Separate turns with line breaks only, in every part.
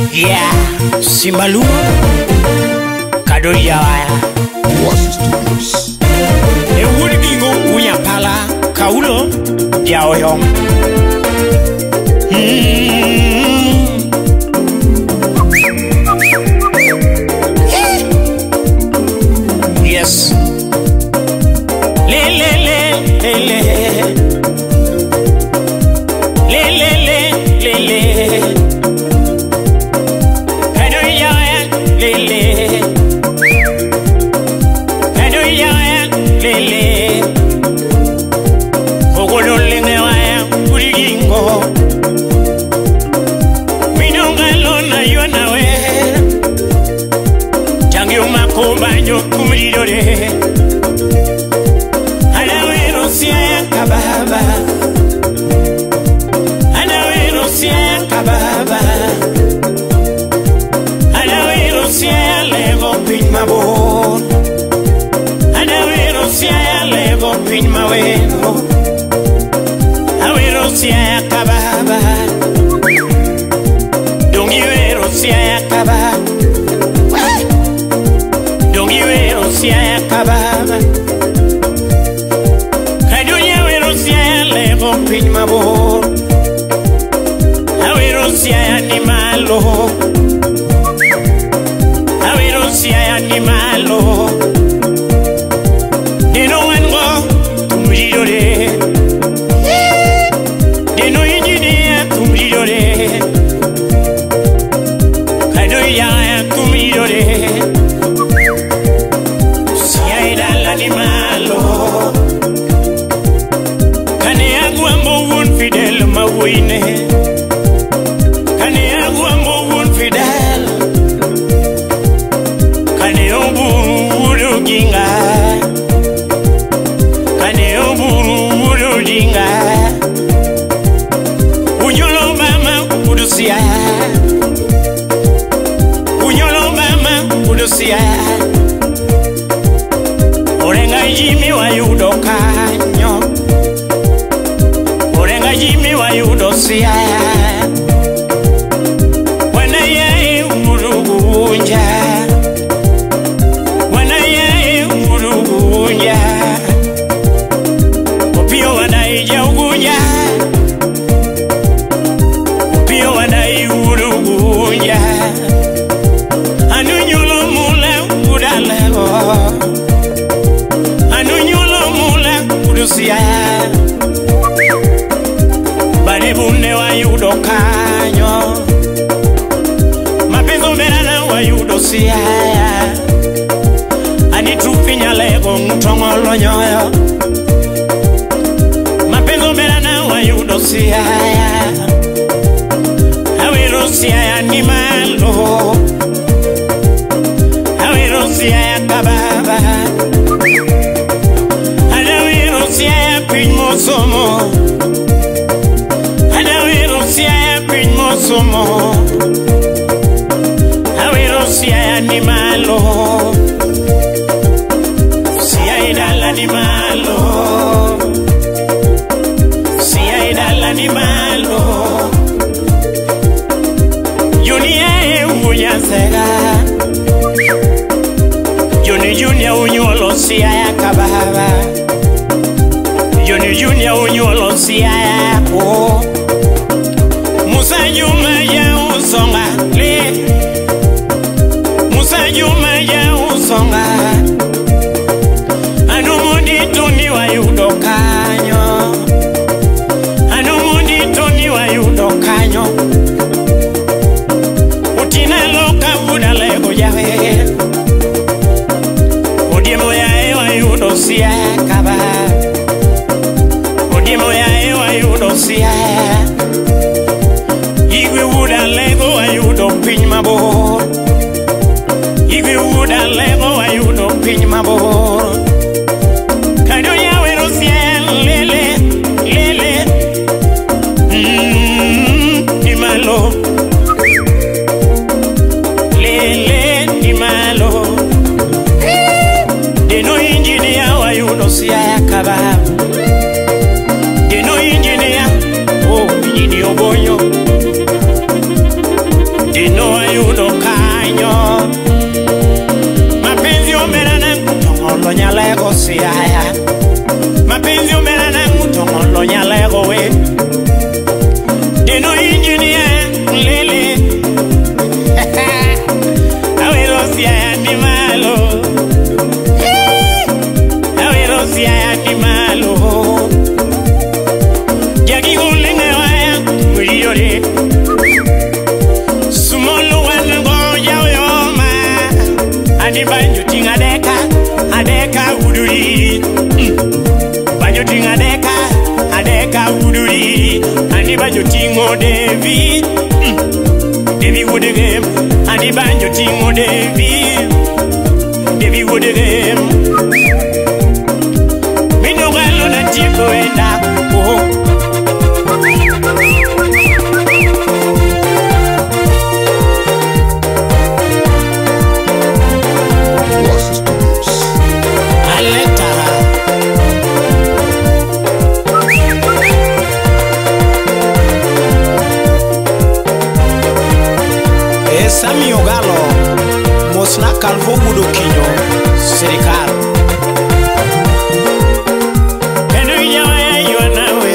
Yeah, Simbalu Kadoya
Oasis Studios.
E would bingo uya pala Kaulo Yaoyom. Yes. Le le le le le. Le le le le le. Kadoya le le. Kadoya le le. Ogolo lengewa kurigingo. Minongalo na yonawe. Tangi umakomba nyokumilore. Anawero siya kababa. Anawero siya kababa. Anawero siya levo pin mabon. Anawero siya levo pin maweno. Anawero siya kababa. Dongiwero siya kababa. Dongiwero siya kababa. Kadoya wero siya levo pin mabon. Awero siya animalo. Awero siya animalo. Deno wango tumjidore. Deno injinia tumjidore. Kadoya tumjidore. Siya idal animalo. Kane aguambo un fidel mawine. Kane aguambo un fidel. Kane oburu ginga. Kane oburu ginga. Unyolo mama udusia. Unyolo mama udusia. Orenga jimi wa yudokanyo. Orenga jimi wa yudosia. Wana ye umurugunja. Wana ye umurugunja. Opio wana ija ugunja. Opio wana urugunja. Anunyolo mule udalego. Anunyolo mule udusia. Barebune wa yudokanyo. Mapenzo merana wa yudosia. Anitufinya lego mtongolo nyoyo. Mapenzo merana wa yudosia. Awerosia animalo. Awerosia kababa. Anawerosia pinmosomo. Anawerosia pinmosomo. Awerosia animalo. Sia idal animalo. Sia idal animalo. Junia unya sega. Junia unyolo sia kababa. Junia unyolo sia ko. Musa Juma ya usonga le. Musa Juma ya usonga. Anumundi tuni wa yudokanyo. Anumundi tuni wa yudokanyo. Utina loka buda lego yawe. Udimo ya ewa yudosia kaba. Udimo ya ewa yudosia. Igwe David David would game and the banjo tingo David would game me no galo na tipo enda Sami Ogalo Mosna Calvo Wudo Kinyo Serikal Kendo yawa yuanawe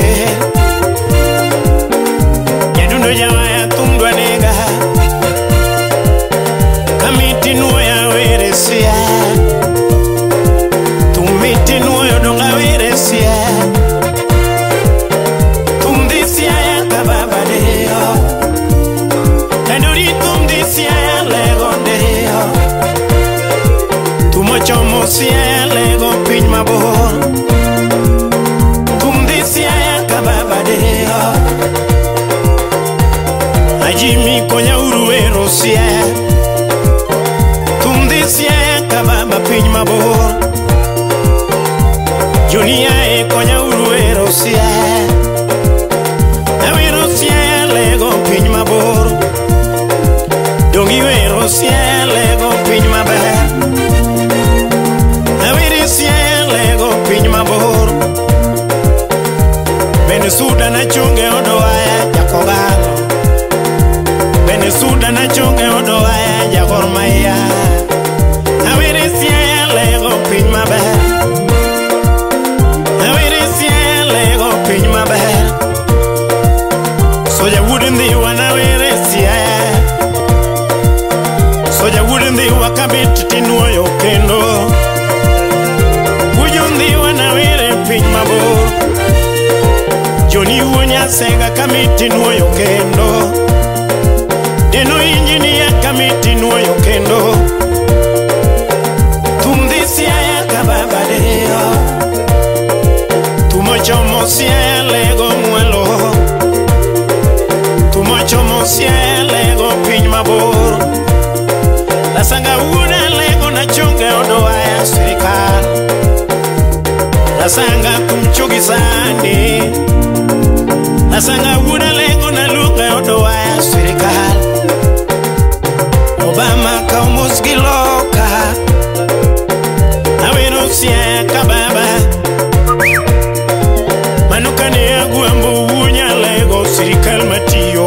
Yadundo yawa tumdwa nega Kamiti nuo ya weresia Tumiti nuo yodonga weresia Tumdisia ya kababadeo Chomo sia lego pin mabor Tumdi sia kababadeo Ajimi konya uruero sia Tumdi sia kababa pin mabor Junia e konya uruero sia Awero sia lego pin mabor Dongi wero sia lego pin mabor Benesuda na chunge odoaya jakogalo Benesuda na chunge odoaya jagormaya Awere siya lego pin maber Awere siya lego pin maber Soja wudendi wana were siya Soja wudendi wakabit tinuoyo kendo Wujundi wana were pin mabor Joni uonya senga kamiti nuoyo kendo Deno injinia kamiti nuoyo kendo Tumdisia ya kababadeo Tumochomo siya lego mwelo Tumochomo siya lego piny mabor Lasanga uona lego na chunge odoaya serikal Lasanga kumchugi sani Asanga wuda lengo na luka odoaya serikal Obama kaumos giloka Awero siya kababa Manuka ni aguambo wunya lego serikal matiyo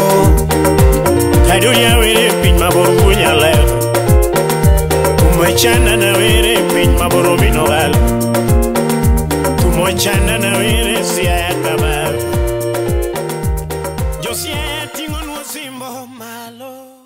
Kadunya were pin mabor wunya lego Tumochana na were pin maboro minogal Tumochana na were siya kababa Yo siento un simbo malo.